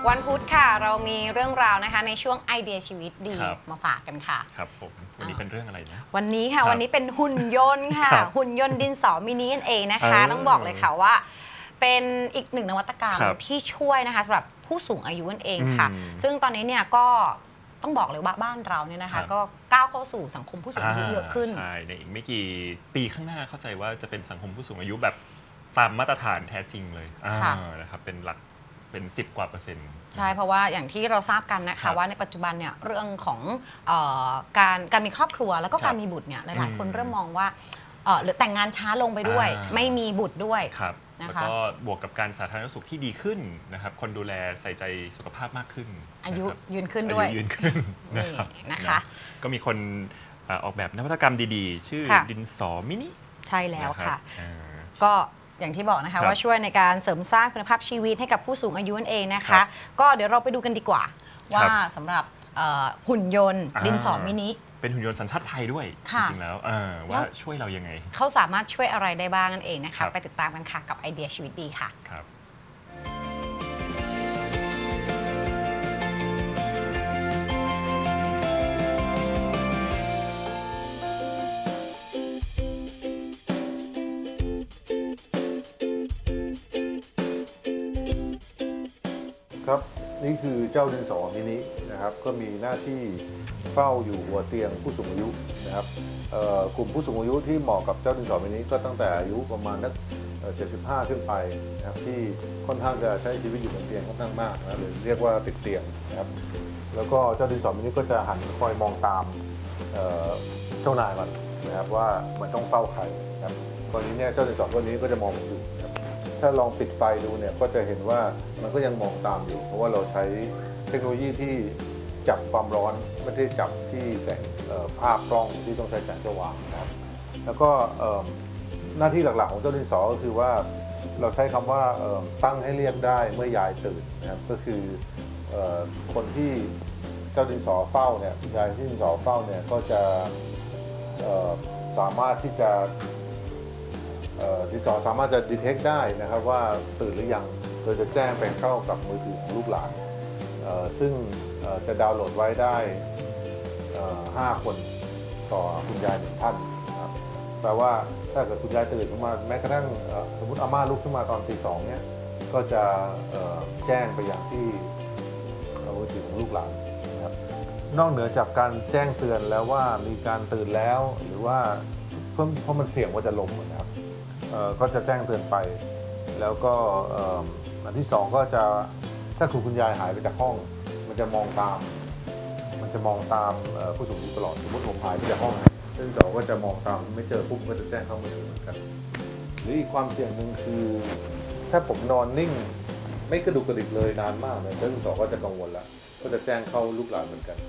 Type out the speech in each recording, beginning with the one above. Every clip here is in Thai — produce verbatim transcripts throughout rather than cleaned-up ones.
วันพุธค่ะเรามีเรื่องราวนะคะในช่วงไอเดียชีวิตดีมาฝากกันค่ะครับผมวันนี้เป็นเรื่องอะไรนะวันนี้ค่ะวันนี้เป็นหุ่นยนต์ค่ะหุ่นยนต์ดินสอมินินั่นเองนะคะต้องบอกเลยค่ะว่าเป็นอีกหนึ่งนวัตกรรมที่ช่วยนะคะสำหรับผู้สูงอายุนั่นเองค่ะซึ่งตอนนี้เนี่ยก็ต้องบอกเลยว่าบ้านเราเนี่ยนะคะก็ก้าวเข้าสู่สังคมผู้สูงอายุเยอะขึ้นใช่ในอีกไม่กี่ปีข้างหน้าเข้าใจว่าจะเป็นสังคมผู้สูงอายุแบบตามมาตรฐานแท้จริงเลยนะครับเป็นหลักเป็นสิบกว่าเปอร์เซ็นต์ใช่เพราะว่าอย่างที่เราทราบกันนะคะว่าในปัจจุบันเนี่ยเรื่องของเอ่อการการมีครอบครัวแล้วก็การมีบุตรเนี่ยหลายๆคนเริ่มมองว่าหรือแต่งงานช้าลงไปด้วยไม่มีบุตรด้วยแล้วก็บวกกับการสาธารณสุขที่ดีขึ้นนะครับคนดูแลใส่ใจสุขภาพมากขึ้นอายุยืนขึ้นด้วยอายุยืนขึ้นนะครับนะคะก็มีคนออกแบบนวัตกรรมดีๆชื่อดินสอมินิใช่แล้วค่ะก็อย่างที่บอกนะคะว่าช่วยในการเสริมสร้างคุณภาพชีวิตให้กับผู้สูงอายุนั่นเองนะคะก็เดี๋ยวเราไปดูกันดีกว่าว่าสำหรับหุ่นยนต์ดินสอมินิเป็นหุ่นยนต์สัญชาติไทยด้วยจริงๆแล้วว่าช่วยเรายังไงเขาสามารถช่วยอะไรได้บ้างนั่นเองนะคะไปติดตามกันค่ะกับไอเดียชีวิตดีค่ะครับครับนี่คือเจ้าดินสอมินินะครับก็มีหน้าที่เฝ้าอยู่หัวเตียงผู้สูงอายุนะครับกลุ่มผู้สูงอายุที่เหมาะกับเจ้าดินสอมินิก็ตั้งแต่อายุประมาณนักเจ็ดสิบห้าขึ้นไปนะครับที่ค่อนข้างจะใช้ชีวิตอยู่บนเตียงค่อนข้างมากนะหรือเรียกว่าติดเตียงนะครับแล้วก็เจ้าดินสอมินิก็จะหันคอยมองตามเจ้านายมันนะครับว่ามันต้องเฝ้าใครนะครับตอนนี้เนี่ยเจ้าดินสอตัวนี้ก็จะมองผมอยู่ถ้าลองปิดไฟดูเนี่ยก็จะเห็นว่ามันก็ยังมองตามอยู่เพราะว่าเราใช้เทคโนโลยีที่จับความร้อนไม่ได้จับที่แสงภาพกล้องที่ต้องใช้แสงสว่างนะครับแล้วก็หน้าที่หลักๆของเจ้าดินสอก็คือว่าเราใช้คำว่าตั้งให้เรียกได้เมื่อยายตื่นนะครับก็คือคนที่เจ้าดินสอเฝ้าเนี่ยยายที่ดินสอเฝ้าเนี่ยก็จะสามารถที่จะดินสอสามารถจะดีเทคได้นะครับว่าตื่นหรือยังโดยจะแจ้งไปเข้ากับมือถือของลูกหลานซึ่งจะดาวน์โหลดไว้ได้ห้าคนต่อคุณยายหนึ่งท่านนะครับแปลว่าถ้าเกิดคุณยายตื่นขึ้นมาแม้กระทั่งสมมติอาม่าลุกขึ้นมาตอนตีสองเนี่ยก็จะแจ้งไปอย่างที่มือถือของลูกหลานนะครับนอกเหนือจากการแจ้งเตือนแล้วว่ามีการตื่นแล้วหรือว่าเพราะเพราะมันเสี่ยงว่าจะล้มนะครับก็จะแจ้งเตือนไปแล้วก็อันที่สองก็จะถ้าคุณคุณยายหายไปจากห้องมันจะมองตามมันจะมองตามผู้สูงอายุตลอดสมมติผมหายไปจากห้องอันที่สองก็จะมองตามไม่เจอปุ๊บก็จะแจ้งเข้ามือถือเหมือนกันหรืออีกความเสี่ยงหนึ่งคือถ้าผมนอนนิ่งไม่กระดุกกระดิกเลยนานมากเลยอันที่สองก็จะกังวลแล้วก็จะแจ้งเข้าลูกหลานเหมือนกัน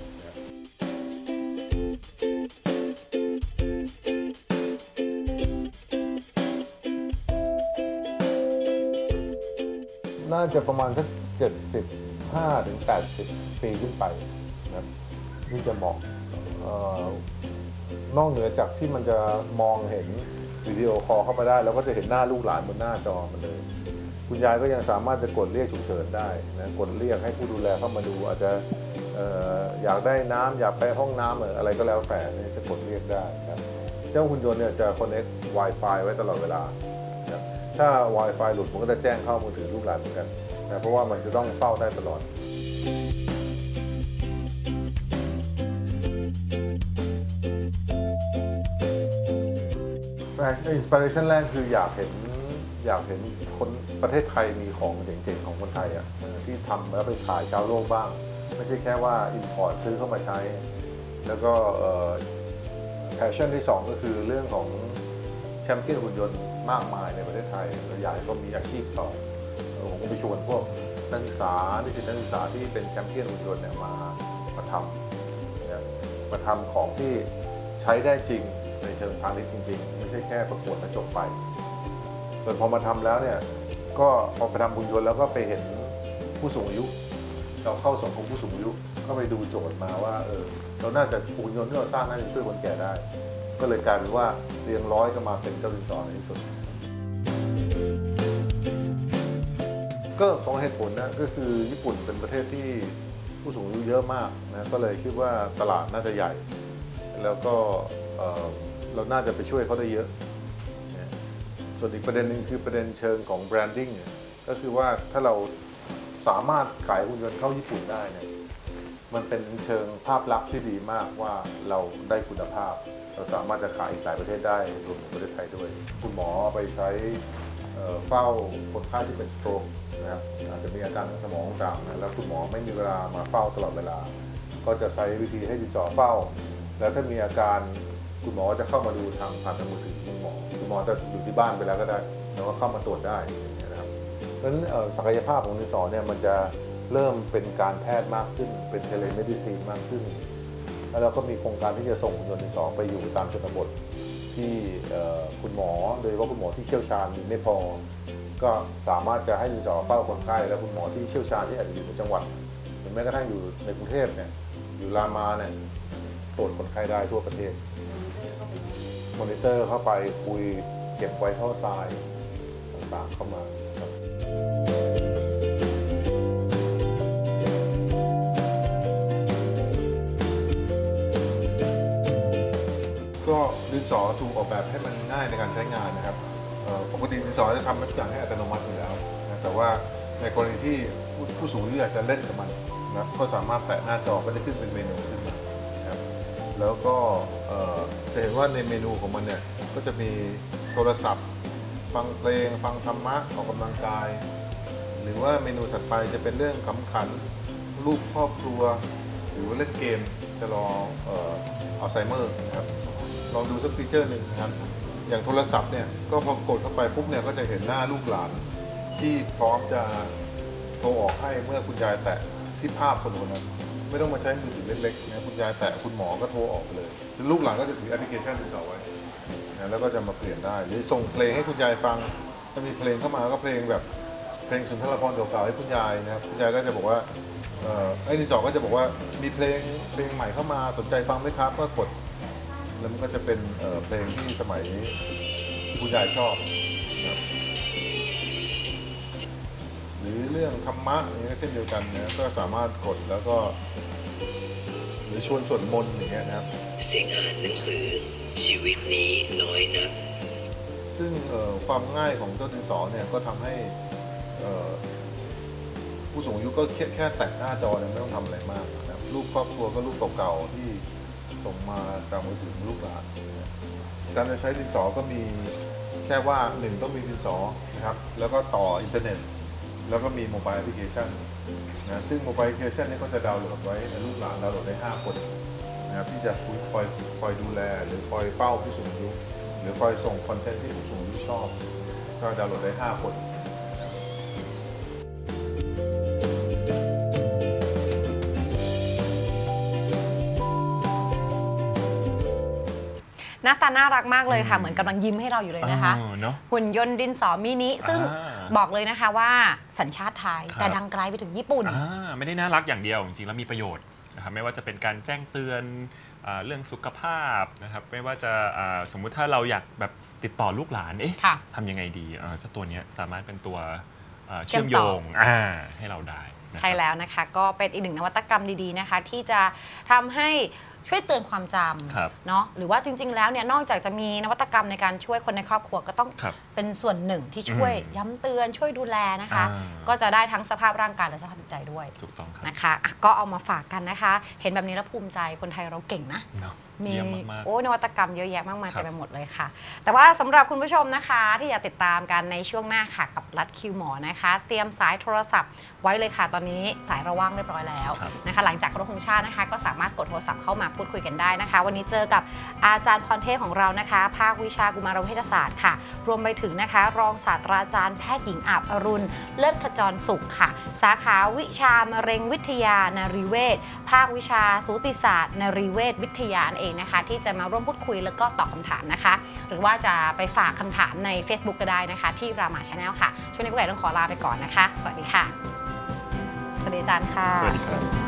น่าจะประมาณสักเจ็ดสิบห้าถึงแปดสิบปีขึ้นไปนะครับที่จะเหมาะนอกเหนือจากที่มันจะมองเห็นวิดีโอคอลเข้ามาได้แล้วก็จะเห็นหน้าลูกหลานบนหน้าจอมันเลยคุณยายก็ยังสามารถจะกดเรียกฉุกเฉินได้นะกดเรียกให้ผู้ดูแลเข้ามาดูอาจจะอยากได้น้ำอยากไปห้องน้ำอะไรก็แล้วแต่จะกดเรียกได้ครับเจ้าหุ่นยนต์เนี่ยจะ connect Wi-Fi ไว้ตลอดเวลาถ้า Wi-Fi หลุดมันก็จะแจ้งเข้ามือถือลูกหลานเหมือนกันนะเพราะว่ามันจะต้องเฝ้าได้ตลอดอินสปิเรชันแรกคืออยากเห็นอยากเห็นคนประเทศไทยมีของเจ๋งๆของคนไทยอ่ะที่ทำแล้วไปขายชาวโลกบ้างไม่ใช่แค่ว่าอินพอร์ตซื้อเข้ามาใช้แล้วก็แพชชั่นที่สองก็คือเรื่องของแชมเปี้ยนหุ่นยนต์มากมายในประเทศไทยเราอยากให้เขามีอาชีพต่อผมก็ไปชวนพวกนักศึกษาที่เป็นนักศึกษาที่เป็นแชมเปี้ยนหุ่นยนต์เนี่ยมามาทำมาทำของที่ใช้ได้จริงในเชิงพาณิชย์จริงๆไม่ใช่แค่ประกวดแล้วจบไปส่วนพอมาทำแล้วเนี่ยก็พอไปทำหุ่นยนต์แล้วก็ไปเห็นผู้สูงอายุเราเข้าสังคมผู้สูงอายุก็ไปดูโจทย์มาว่าเออเราน่าจะหุ่นยนต์ที่เราสร้างน่าจะช่วยคนแก่ได้ก็เลยกลายเป็นว่าเรียงร้อยก็มาเป็นเจ้าดินสอในที่สุด ก็ก็สองเหตุผลนะก็คือญี่ปุ่นเป็นประเทศที่ผู้สูงอายุเยอะมากนะก็เลยคิดว่าตลาดน่าจะใหญ่ แล้วก็เราน่าจะไปช่วยเขาได้เยอะนะส่วนอีกประเด็นหนึ่งคือประเด็นเชิงของแบรนดิ้งก็คือว่าถ้าเราสามารถขายหุ่นยนต์เข้าญี่ปุ่นได้เนี่ยมันเป็นเชิงภาพลักษณ์ที่ดีมากว่าเราได้คุณภาพเราสามารถจะขายอีกหลายประเทศได้รวมถึงประเทศไทยด้วยคุณหมอไปใช้เฝ้าคนไข้ที่เป็นสโตรกนะครับอาจจะมีอาการทางสมองต่างๆนะแล้วคุณหมอไม่มีเวลามาเฝ้าตลอดเวลาก็จะใช้วิธีให้ดินสอเฝ้าแล้วถ้ามีอาการคุณหมอจะเข้ามาดูทางผ่านทางมือถือคุณหมอคุณหมอจะอยู่ที่บ้านไปแล้วก็ได้แล้วก็เข้ามาตรวจได้นะครับเพราะฉะนั้นศักยภาพของดินสอเนี่ยมันจะเริ่มเป็นการแพทย์มากขึ้นเป็นเทเลเมดิซีนมากขึ้นแล้วเราก็มีโครงการที่จะส่งหุ่นยนต์ดินสอไปอยู่ตามชนบทที่คุณหมอโดยเฉพาะคุณหมอที่เชี่ยวชาญมีไม่พอก็สามารถจะให้ดินสอเฝ้าคนไข้และคุณหมอที่เชี่ยวชาญที่อาจจะอยู่ในจังหวัดหรือแม้กระทั่งอยู่ในกรุงเทพเนี่ยอยู่รามาเนี่ยตรวจคนไข้ได้ทั่วประเทศมอนิเตอร์เข้าไปคุยเก็บไว้ท่อทรายต่างๆเข้ามาครับก็ดินสอถูกออกแบบให้มันง่ายในการใช้งานนะครับปกติดินสอจะทำทุกอย่างให้อัตโนมัติอยู่แล้วนะแต่ว่าในกรณีที่ผู้สูงอายุอยากจะเล่นกับมันนะก็สามารถแตะหน้าจอก็จะขึ้นเป็นเมนูขึ้นมานะครับแล้วก็จะเห็นว่าในเมนูของมันเนี่ยก็จะมีโทรศัพท์ฟังเพลงฟังธรรมะออกกำลังกายหรือว่าเมนูถัดไปจะเป็นเรื่องขำขันรูปครอบครัวหรือว่าเล่นเกมจะรออัลไซเมอร์นะครับลองดูสักฟีเจอร์หนึ่งนะครับอย่างโทรศัพท์เนี่ยก็พอกดเข้าไปปุ๊บเนี่ยก็จะเห็นหน้าลูกหลานที่พร้อมจะโทรออกให้เมื่อคุณยายแตะที่ภาพคนคนนั้นไม่ต้องมาใช้มือถือเล็กๆนะคุณยายแตะคุณหมอก็โทรออกไปเลยซึ่งลูกหลานก็จะถือแอปพลิเคชันดินสอไว้นะแล้วก็จะมาเปลี่ยนได้หรือส่งเพลงให้คุณยายฟังถ้ามีเพลงเข้ามาก็เพลงแบบเพลงสุนทรภรณ์เก่าๆให้คุณยายนะครับคุณยายก็จะบอกว่าไอ้ดินสอก็จะบอกว่ามีเพลงเพลงใหม่เข้ามาสนใจฟังไหมครับก็กดแล้วมันก็จะเป็นเพลงที่สมัยคุณยายชอบนะหรือเรื่องธรรมะอย่างเงี้ยเช่นเดียวกันนะก็สามารถกดแล้วก็หรือชวนสวดมนต์อย่างเงี้ยนะครับเสียงอ่านหนังสือชีวิตนี้น้อยนักซึ่งความง่ายของเจ้าดินสอเนี่ยก็ทำให้ผู้สูงอายุก็แค่แค่แตะหน้าจอเนี่ยไม่ต้องทำอะไรมากนะรูปครอบครัวก็รูปเก่าๆที่ส่งมาจากมือถือลูกหลานการจะใช้ดินสอก็มีแค่ว่าหนึ่งต้องมีดินสอนะครับแล้วก็ต่ออินเทอร์เน็ตแล้วก็มีโมบายแอปพลิเคชันนะซึ่งโมบายแอปพลิเคชันนี้ก็จะดาวน์โหลดไว้ลูกหลานดาวน์โหลดได้ห้าคนนะครับที่จะคอยคอยดูแลหรือคอยเฝ้าผู้สูงอายุหรือคอยส่งคอนเทนต์ที่ผู้สูงอายุชอบก็ดาวน์โหลดได้ห้าคนหน้าตาน่ารักมากเลยค่ะเหมือนกำลังยิ้มให้เราอยู่เลยนะคะหุ่นยนต์ดินสอมินิซึ่งบอกเลยนะคะว่าสัญชาติไทยแต่ดังไกลไปถึงญี่ปุ่นไม่ได้น่ารักอย่างเดียวจริงๆแล้วมีประโยชน์นะครับไม่ว่าจะเป็นการแจ้งเตือนเรื่องสุขภาพนะครับไม่ว่าจะสมมุติถ้าเราอยากแบบติดต่อลูกหลานเอ๊ะทำยังไงดีเจ้าตัวนี้สามารถเป็นตัวเชื่อมโยงให้เราได้ใช่แล้วนะคะก็เป็นอีกหนึ่งนวัตกรรมดีๆนะคะที่จะทำให้ช่วยเตือนความจำเนาะหรือว่าจริงๆแล้วเนี่ยนอกจากจะมีนวัตกรรมในการช่วยคนในครอบครัวก็ต้องเป็นส่วนหนึ่งที่ช่วยย้ำเตือนช่วยดูแลนะคะก็จะได้ทั้งสภาพร่างกายและสภาพจิตใจด้วยถูกต้องนะคะก็เอามาฝากกันนะคะเห็นแบบนี้แล้วภูมิใจคนไทยเราเก่งนะมีโอ้นวัตกรรมเยอะแยะมากมายเต็มไปหมดเลยค่ะแต่ว่าสำหรับคุณผู้ชมนะคะที่อยากติดตามกันในช่วงหน้าค่ะกับรัฐคิวหมอนะคะเตรียมสายโทรศัพท์ไว้เลยค่ะตอนนี้สายเราว่างเรียบร้อยแล้วนะคะหลังจากเคารพธงชาตินะคะก็สามารถกดโทรศัพท์เข้ามาพูดคุยกันได้นะคะวันนี้เจอกับอาจารย์พรเทพของเรานะคะภาควิชากุมารเวชศาสตร์ค่ะรวมไปถึงนะคะรองศาสตราจารย์แพทย์หญิงอาบอรุณเลิศขจรสุขค่ะสาขาวิชามะเร็งวิทยานรีเวชภาควิชาสูติศาสตร์นรีเวชวิทยาเองนะคะที่จะมาร่วมพูดคุยแล้วก็ตอบคำถามนะคะหรือว่าจะไปฝากคำถามใน Facebook ก็ได้นะคะที่รามา Channel ค่ะช่วงนี้กุ๊กไก่ต้องขอลาไปก่อนนะคะสวัสดีค่ะสวัสดีอาจารย์ค่ะสวัสดีครับ